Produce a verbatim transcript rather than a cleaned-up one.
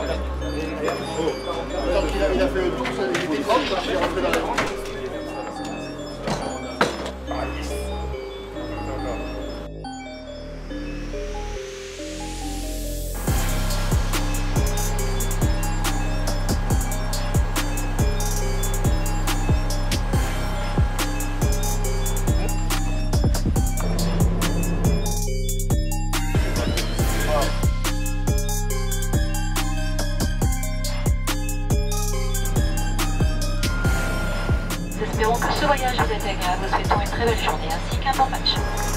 Alors qu'il a, il a fait le tour, il était propre, il est rentré dans les rangs. Espérons que ce voyage vous est agréable. Vous souhaitons une très belle journée ainsi qu'un bon match.